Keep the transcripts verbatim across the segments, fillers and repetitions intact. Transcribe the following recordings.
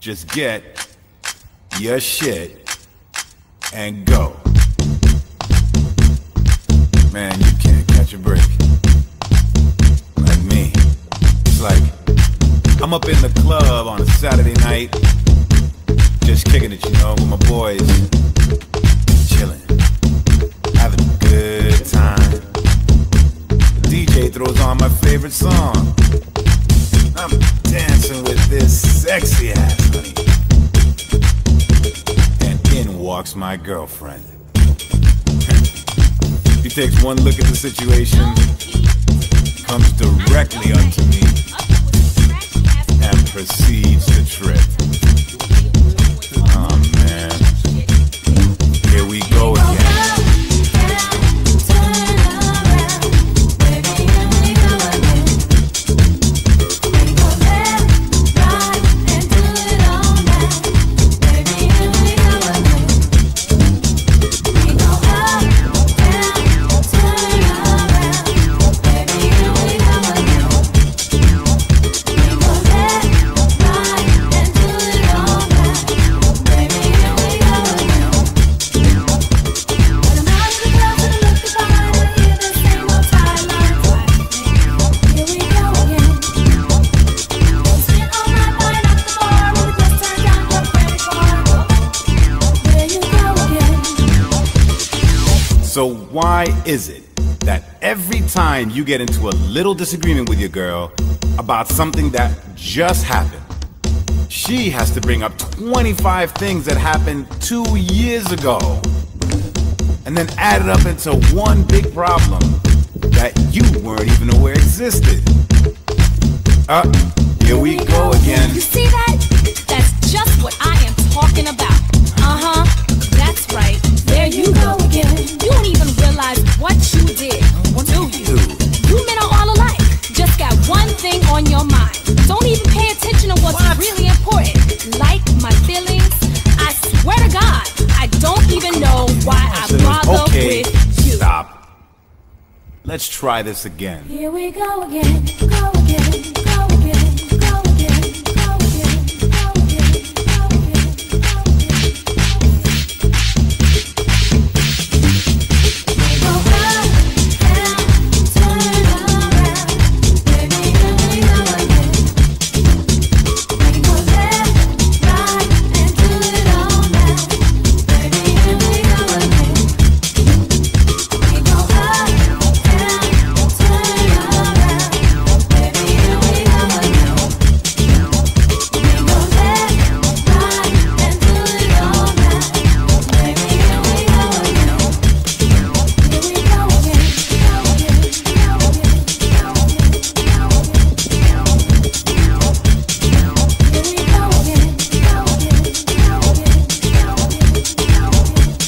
just get your shit and go. Man, you can't catch a break. Like me. It's like I'm up in the club on a Saturday night, just kicking it, you know, with my boys, chilling, having a good time. The D J throws on my favorite song. I'm dancing with this sexy ass honey, and in walks my girlfriend. She takes one look at the situation, comes directly unto me, and proceeds to trip. Oh man, here we go again. So why is it that every time you get into a little disagreement with your girl about something that just happened, she has to bring up twenty-five things that happened two years ago and then add it up into one big problem that you weren't even aware existed? Uh, here we go again. You see that? That's just what I am talking about. Uh-huh, that's right. There you go again. You don't even realize what you did, do you? You men are all alike. Just got one thing on your mind. Don't even pay attention to what's what? really important. Like my feelings, I swear to God, I don't even know why I bother okay, with you. Stop. Let's try this again. Here we go again, go again, go again.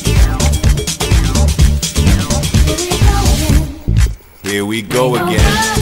Here we go again.